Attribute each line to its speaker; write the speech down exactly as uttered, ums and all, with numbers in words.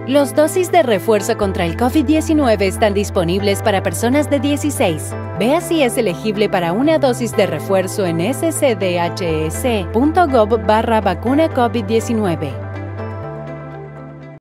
Speaker 1: Los dosis de refuerzo contra el COVID diecinueve están disponibles para personas de dieciséis. Vea si es elegible para una dosis de refuerzo en s c d h s punto gov barra vacuna COVID diecinueve.